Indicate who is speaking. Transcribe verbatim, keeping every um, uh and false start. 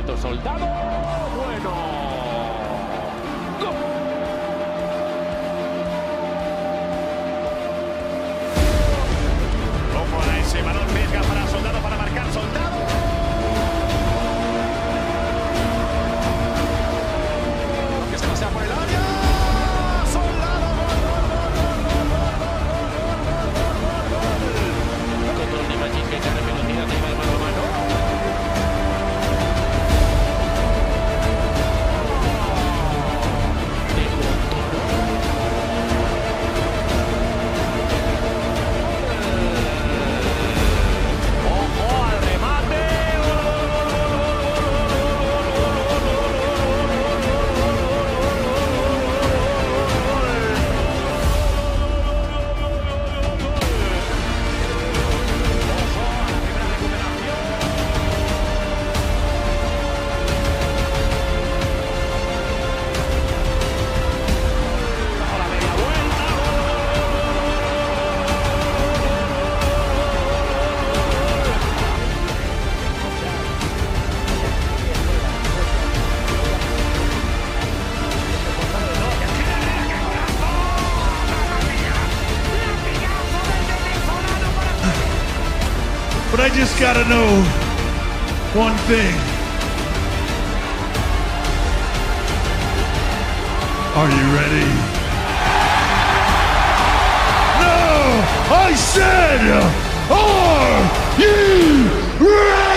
Speaker 1: Alberto Soldado. Bueno. ¡Gol! Ojo a ese balón, pesca para Soldado, para marcar Soldado. Que se pasea por el área. Soldado. Control de Magín que gana velocidad, lleva el mano a mano.
Speaker 2: But I just gotta know one thing. Are you ready? No! I said, are you ready?